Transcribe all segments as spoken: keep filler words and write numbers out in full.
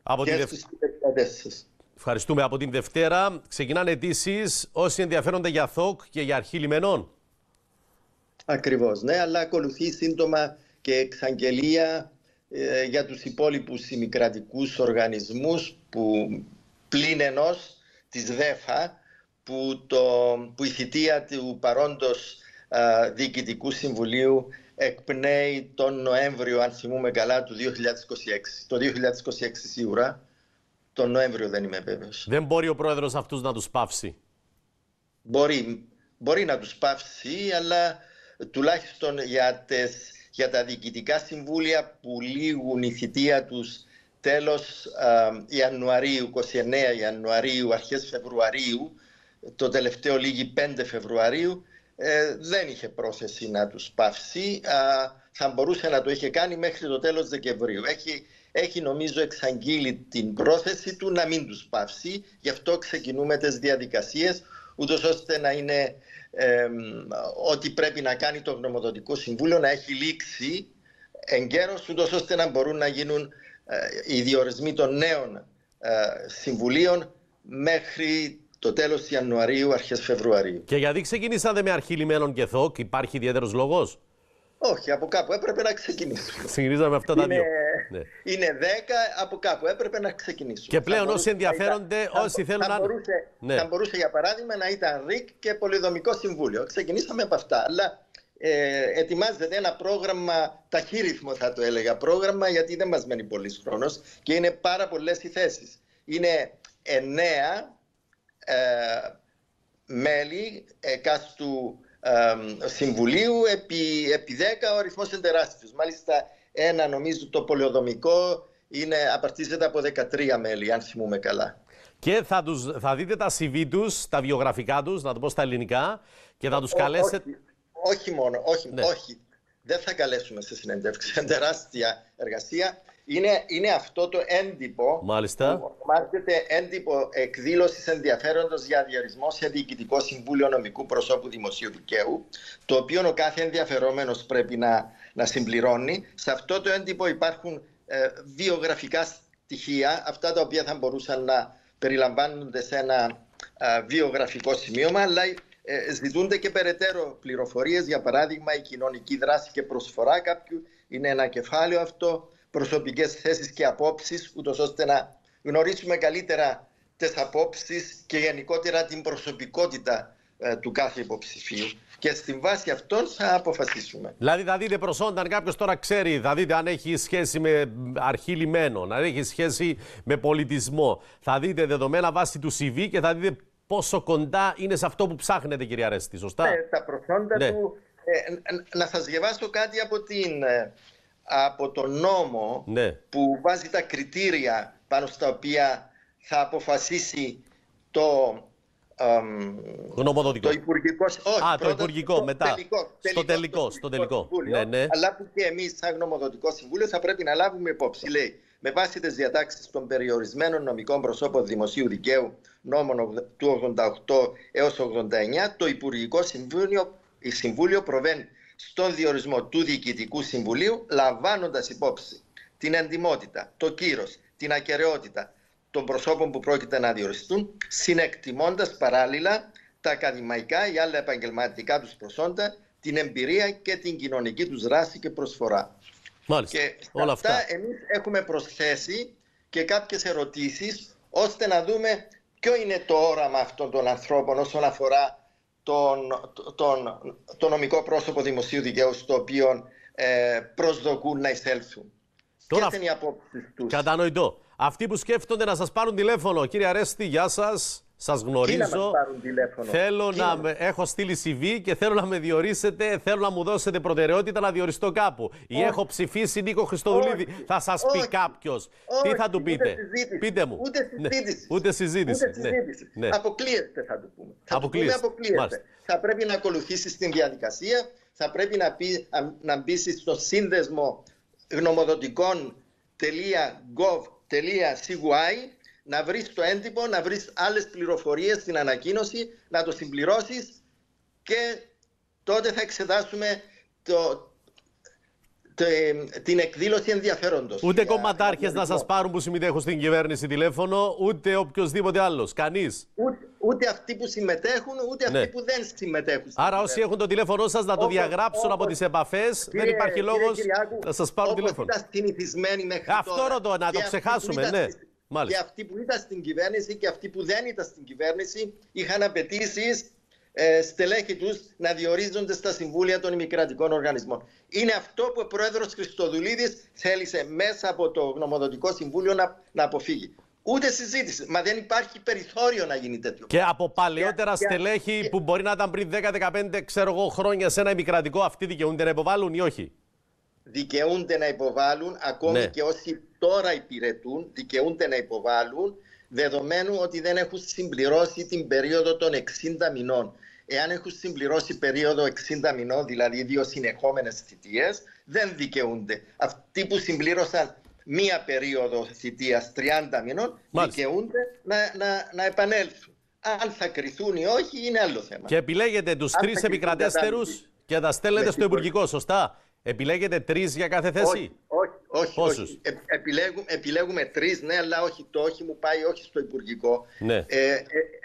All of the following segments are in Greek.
Από και τη στους επικρατές σας. Ευχαριστούμε. Από την Δευτέρα ξεκινάνε αιτήσεις όσοι ενδιαφέρονται για ΘΟΚ και για αρχή λιμενών. Ακριβώς, ναι, αλλά ακολουθεί σύντομα και εξαγγελία ε, για τους υπόλοιπους ημικρατικούς οργανισμούς που πλην ενός της ΔΕΦΑ, που, το, που η θητεία του παρόντος α, Διοικητικού Συμβουλίου εκπνέει τον Νοέμβριο, αν θυμούμε καλά, του δύο χιλιάδες είκοσι έξι. Το δύο χιλιάδες είκοσι έξι σίγουρα, τον Νοέμβριο δεν είμαι βέβαιος. Δεν μπορεί ο πρόεδρος αυτούς να τους πάυσει. Μπορεί, μπορεί να τους πάυσει, αλλά τουλάχιστον για, τες, για τα διοικητικά συμβούλια που λήγουν η θητεία τους τέλος α, Ιανουαρίου, είκοσι εννέα Ιανουαρίου, αρχές Φεβρουαρίου, το τελευταίο λήγει πέντε Φεβρουαρίου, ε, δεν είχε πρόθεση να τους πάυσει. Α, θα μπορούσε να το είχε κάνει μέχρι το τέλος Δεκεμβρίου. Έχει, έχει νομίζω εξαγγείλει την πρόθεση του να μην τους πάυσει. Γι' αυτό ξεκινούμε τις διαδικασίες, ούτως ώστε να είναι ε, ό,τι πρέπει να κάνει το Γνωμοδοτικό Συμβούλιο να έχει λήξει εγκαίρως, ούτως ώστε να μπορούν να γίνουν ε, οι διορισμοί των νέων ε, συμβουλίων μέχρι το τέλος Ιανουαρίου, αρχές Φεβρουαρίου. Και γιατί ξεκινήσατε με αρχή λιμένων και ΘΟΚ, υπάρχει ιδιαίτερος λόγος? Όχι, από κάπου έπρεπε να ξεκινήσουμε. Ξεκινήσαμε με αυτά τα είναι, δύο. Ναι. Είναι δέκα, από κάπου έπρεπε να ξεκινήσουμε. Και πλέον θα όσοι ενδιαφέρονται, θα, όσοι θέλουν θα να... Μπορούσε, ναι. Θα μπορούσε για παράδειγμα να ήταν ΡΙΚ και Πολυδομικό Συμβούλιο. Ξεκινήσαμε από αυτά, αλλά ε, ετοιμάζεται ένα πρόγραμμα, ταχύρυθμο θα το έλεγα πρόγραμμα, γιατί δεν μας μένει πολύς χρόνος και είναι πάρα πολλές οι θέσεις. Είναι εννέα ε, μέλη εκάστου ε, συμβουλίου, επί, επί δέκα ο αριθμός είναι τεράστιος. Μάλιστα ένα νομίζω το πολεοδομικό είναι, απαρτίζεται από δεκατρία μέλη, αν θυμούμε καλά. Και θα, τους, θα δείτε τα σι βι τους, τα βιογραφικά τους, να το πω στα ελληνικά, και θα τους καλέσετε... Όχι, όχι μόνο, όχι, ναι. όχι. Δεν θα καλέσουμε σε συνέντευξη, είναι τεράστια εργασία. Είναι, είναι αυτό το έντυπο, Μάλιστα. που ονομάζεται έντυπο εκδήλωσης ενδιαφέροντος για διορισμό σε Διοικητικό Συμβούλιο Νομικού Προσώπου Δημοσίου Δικαίου, το οποίο ο κάθε ενδιαφερόμενος πρέπει να, να συμπληρώνει. Σε αυτό το έντυπο υπάρχουν ε, βιογραφικά στοιχεία, αυτά τα οποία θα μπορούσαν να περιλαμβάνονται σε ένα ε, βιογραφικό σημείωμα, αλλά ε, ζητούνται και περαιτέρω πληροφορίες, για παράδειγμα η κοινωνική δράση και προσφορά κάποιου, είναι ένα κεφάλαιο αυτό, προσωπικές θέσεις και απόψεις, ούτως ώστε να γνωρίσουμε καλύτερα τις απόψεις και γενικότερα την προσωπικότητα ε, του κάθε υποψηφίου. Και στην βάση αυτών θα αποφασίσουμε. Δηλαδή θα δείτε προσόντα, αν κάποιος τώρα ξέρει, θα δείτε αν έχει σχέση με αρχή λιμένων, αν έχει σχέση με πολιτισμό. Θα δείτε δεδομένα βάση του σι βι και θα δείτε πόσο κοντά είναι σε αυτό που ψάχνετε, κυρία Αρέστη, σωστά? Ε, τα προσόντα ναι. του... Ε, να σας διαβάσω κάτι από την... από τον νόμο, ναι, που βάζει τα κριτήρια πάνω στα οποία θα αποφασίσει το, γνωμοδοτικό. το υπουργικό, όχι, Α, πρώτα, το υπουργικό το μετά, τελικό, στο τελικό, στο τελικό. Συμβούλιο, ναι, ναι. Αλλά που και εμείς σαν γνωμοδοτικό συμβούλιο θα πρέπει να λάβουμε υπόψη. Λέει, με βάση τις διατάξεις των περιορισμένων νομικών προσώπων δημοσίου δικαίου νόμων του ογδόντα οκτώ έως ογδόντα εννέα, το Υπουργικό Συμβούλιο, η Συμβούλιο προβαίνει στον διορισμό του Διοικητικού Συμβουλίου, λαμβάνοντας υπόψη την εντιμότητα, το κύρος, την ακεραιότητα των προσώπων που πρόκειται να διοριστούν, συνεκτιμώντας παράλληλα τα ακαδημαϊκά ή άλλα επαγγελματικά τους προσόντα, την εμπειρία και την κοινωνική τους δράση και προσφορά. Μάλιστα. Και όλα αυτά, αυτά εμείς έχουμε προσθέσει και κάποιες ερωτήσεις, ώστε να δούμε ποιο είναι το όραμα αυτών των ανθρώπων όσον αφορά Τον, τον, το νομικό πρόσωπο δημοσίου δικαίου στο οποίο ε, προσδοκούν να εισέλθουν. Τώρα, ποιες είναι οι απόψεις τους? Κατανοητό. Αυτοί που σκέφτονται να σας πάρουν τηλέφωνο, κύριε Αρέστη, γεια σας. Σας γνωρίζω. Τι να μας πάρουν τηλέφωνο? Θέλω Τι να... να... Έχω στείλει σι βι και θέλω να με διορίσετε, θέλω να μου δώσετε προτεραιότητα να διοριστώ κάπου. Ή έχω ψηφίσει Νίκο Χριστοδουλίδη. Όχι. Θα σας Όχι. πει κάποιος. Όχι. Τι θα του πείτε? Συζήτηση. Πείτε μου. Ούτε συζήτηση. Ναι. Ούτε συζήτηση. Ούτε συζήτηση. Ναι. Αποκλείεστε θα του πούμε. Θα αποκλείεστε. του πούμε αποκλείεστε. Θα πρέπει να ακολουθήσεις την διαδικασία, θα πρέπει να, πει, να μπει στο σύνδεσμο γνωμοδοτικών τελεία γκοβ τελεία σι γουάι, να βρεις το έντυπο, να βρεις άλλες πληροφορίες στην ανακοίνωση, να το συμπληρώσεις και τότε θα εξετάσουμε το, την εκδήλωση ενδιαφέροντος. Ούτε κομματάρχες να σας πάρουν που συμμετέχουν στην κυβέρνηση τηλέφωνο, ούτε οποιοδήποτε άλλος. Κανείς. Ούτε, ούτε αυτοί που συμμετέχουν, ούτε ναι. αυτοί που δεν συμμετέχουν. Άρα, όσοι κυβέρνηση. Έχουν το τηλέφωνο σας να το όπως, διαγράψουν όπως, από τις επαφές, κύριε, δεν υπάρχει κύριε, λόγος Κυριάκου, να σας πάρουν τηλέφωνο. Ήταν συνηθισμένοι μέχρι Αυτό τώρα. ρωτώ, να το ξεχάσουμε, ναι. Και αυτοί που ήταν στην κυβέρνηση και αυτοί που δεν ήταν στην κυβέρνηση είχαν απαιτήσεις ε, στελέχη τους να διορίζονται στα συμβούλια των ημικρατικών οργανισμών. Είναι αυτό που ο πρόεδρος Χριστοδουλίδης θέλησε μέσα από το γνωμοδοτικό συμβούλιο να, να αποφύγει. Ούτε συζήτηση. Μα δεν υπάρχει περιθώριο να γίνει τέτοιο. Και από παλαιότερα και, στελέχη και, που μπορεί να ήταν πριν δέκα δεκαπέντε ξέρω εγώ, χρόνια σε ένα ημικρατικό, αυτοί δικαιούνται να υποβάλουν ή όχι? Δικαιούνται να υποβάλουν, ακόμη ναι. και όσοι τώρα υπηρετούν, δικαιούνται να υποβάλουν, δεδομένου ότι δεν έχουν συμπληρώσει την περίοδο των εξήντα μηνών. Εάν έχουν συμπληρώσει περίοδο εξήντα μηνών, δηλαδή δύο συνεχόμενες θητείες, δεν δικαιούνται. Αυτοί που συμπλήρωσαν μία περίοδο θητείας τριάντα μηνών, μάλιστα, δικαιούνται να, να, να επανέλθουν. Αν θα κριθούν ή όχι, είναι άλλο θέμα. Και επιλέγετε τους Αν τρεις επικρατέστερους και τα στέλνετε στο Υπουργικό, σωστά? Επιλέγετε τρεις για κάθε θέση? Όχι, όχι, όχι, όχι. Ε, επιλέγουμε, επιλέγουμε τρεις, ναι, αλλά όχι, το όχι μου πάει όχι στο Υπουργικό. Ναι. Ε, ε,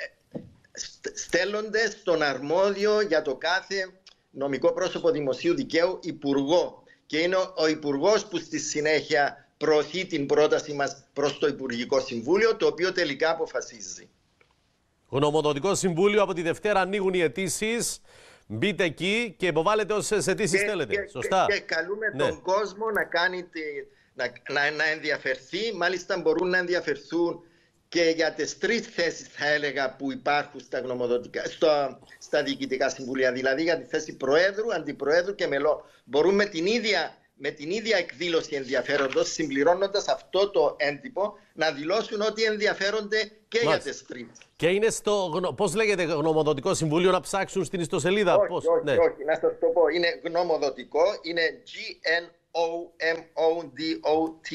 στέλνονται στον αρμόδιο για το κάθε νομικό πρόσωπο δημοσίου δικαίου υπουργό. Και είναι ο, ο υπουργός που στη συνέχεια προωθεί την πρόταση μας προς το Υπουργικό Συμβούλιο, το οποίο τελικά αποφασίζει. Γνωμοδοτικό Συμβούλιο, από τη Δευτέρα ανοίγουν οι αιτήσεις. Μπείτε εκεί και υποβάλλετε όσες αιτήσεις θέλετε. Και, Σωστά. Και, και καλούμε ναι. τον κόσμο να, κάνει τη, να, να, να ενδιαφερθεί. Μάλιστα μπορούν να ενδιαφερθούν και για τις τρεις θέσεις, θα έλεγα, που υπάρχουν στα, γνωμοδοτικά, στο, στα διοικητικά συμβούλια. Δηλαδή για τη θέση Προέδρου, Αντιπροέδρου και μελών. Μπορούν με την ίδια, με την ίδια εκδήλωση ενδιαφέροντος, συμπληρώνοντας αυτό το έντυπο, να δηλώσουν ότι ενδιαφέρονται και Μάλιστα. για τις τρεις. Και είναι στο, πώς λέγεται, γνωμοδοτικό συμβούλιο, να ψάξουν στην ιστοσελίδα? Όχι, πώς? όχι, ναι. όχι, να σας το πω. Είναι γνωμοδοτικό, είναι G N O M O D O T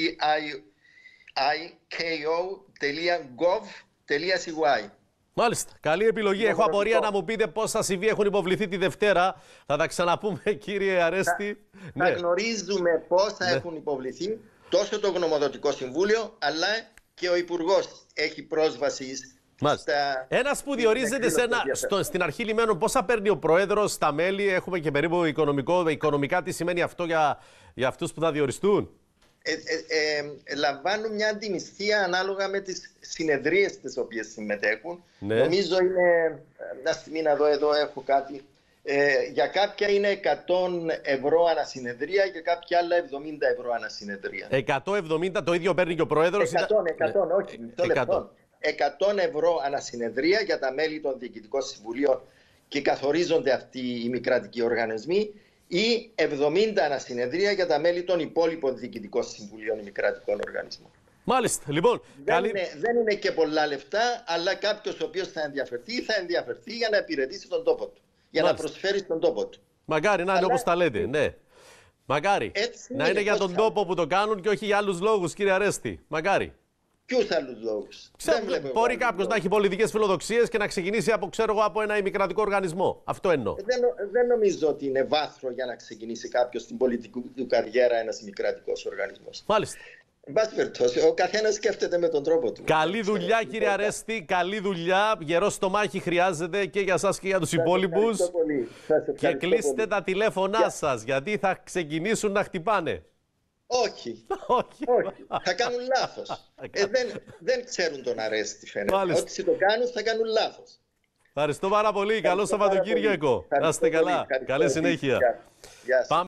I K O τελεία gov τελεία C Y. Μάλιστα. Καλή επιλογή. Έχω απορία να μου πείτε πόσα σι βι έχουν υποβληθεί τη Δευτέρα. Θα τα ξαναπούμε, κύριε Αρέστη. Θα, ναι. θα γνωρίζουμε πόσα ναι. έχουν υποβληθεί. Τόσο το γνωμοδοτικό συμβούλιο, αλλά και ο Υπουργός έχει πρόσβαση στα... Ένας που διορίζεται σε ένα, στο, στην αρχή λιμένων, πόσα παίρνει ο Πρόεδρος, τα μέλη? Έχουμε και περίπου οικονομικό, οικονομικά τι σημαίνει αυτό για, για αυτούς που θα διοριστούν? Ε, ε, ε, λαμβάνουν μια αντιμισθία ανάλογα με τις συνεδρίες τις οποίες συμμετέχουν. Ναι. Νομίζω είναι, μια στιγμή να δω, εδώ έχω κάτι, ε, για κάποια είναι εκατό ευρώ ανασυνεδρία και κάποια άλλα εβδομήντα ευρώ ανασυνεδρία. εκατόν εβδομήντα το ίδιο παίρνει και ο Πρόεδρος? εκατό, εκατό, ναι. όχι, μισό λεπτό. εκατό ευρώ ανασυνεδρία για τα μέλη των διοικητικών συμβουλίων και καθορίζονται αυτοί οι μη κρατικοί οργανισμοί, ή εβδομήντα ανασυνεδρία για τα μέλη των υπόλοιπων διοικητικών συμβουλίων ή μη κρατικών οργανισμών. Μάλιστα. Λοιπόν, δεν, καλή... είναι, δεν είναι και πολλά λεφτά, αλλά κάποιος ο οποίος θα ενδιαφερθεί, θα ενδιαφερθεί για να υπηρετήσει τον τόπο του. Για Μάλιστα. να προσφέρει τον τόπο του. Μακάρι να είναι όπως τα λέτε, ναι. Μακάρι. Έτσι να είναι, είναι για τον θα... τόπο που το κάνουν και όχι για άλλους λόγους, κύριε Αρέστη. Μακάρι. Ποιους άλλους λόγους? Μπορεί κάποιος να έχει πολιτικές φιλοδοξίες και να ξεκινήσει από, ξέρω εγώ, από ένα ημικρατικό οργανισμό. Αυτό εννοώ. Δεν, δεν νομίζω ότι είναι βάθρο για να ξεκινήσει κάποιος την πολιτική του καριέρα ένας ημικρατικός οργανισμός. Μάλιστα. Εν πάση περιπτώσει, ο καθένας σκέφτεται με τον τρόπο του. Καλή δουλειά, κύριε Αρέστη. Καλή δουλειά. Γερό στομάχι χρειάζεται και για εσάς και για τους υπόλοιπους. Και κλείστε πολύ. τα τηλέφωνά yeah. σας, γιατί θα ξεκινήσουν να χτυπάνε. Όχι. Όχι. Όχι. Θα κάνουν λάθος. ε, δεν, δεν ξέρουν τον Αρέστη, φαίνεται. Μάλιστα. Ό,τι το κάνουν, θα κάνουν λάθος. Ευχαριστώ πάρα πολύ. Καλό Σαββατοκύριακο. Να είστε καλά. Καλή συνέχεια. Γεια. Γεια.